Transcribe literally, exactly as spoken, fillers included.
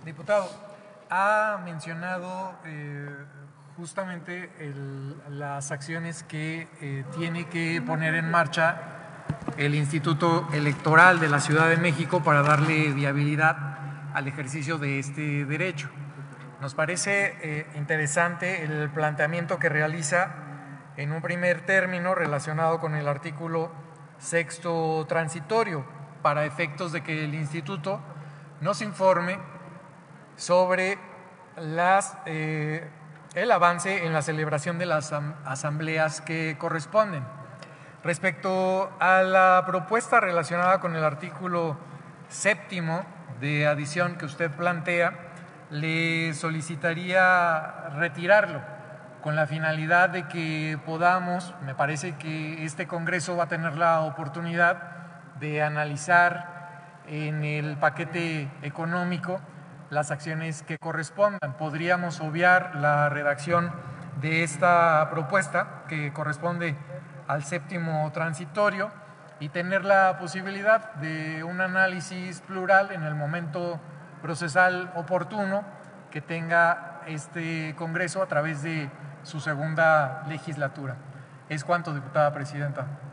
Diputado, ha mencionado eh, justamente el, las acciones que eh, tiene que poner en marcha el Instituto Electoral de la Ciudad de México para darle viabilidad al ejercicio de este derecho. Nos parece eh, interesante el planteamiento que realiza en un primer término relacionado con el artículo sexto transitorio, para efectos de que el Instituto nos informe sobre las, eh, el avance en la celebración de las asambleas que corresponden. Respecto a la propuesta relacionada con el artículo séptimo de adición que usted plantea, le solicitaría retirarlo con la finalidad de que podamos, me parece que este Congreso va a tener la oportunidad de analizar en el paquete económico las acciones que correspondan. Podríamos obviar la redacción de esta propuesta que corresponde al séptimo transitorio y tener la posibilidad de un análisis plural en el momento procesal oportuno que tenga este Congreso a través de su segunda legislatura. Es cuanto, diputada presidenta.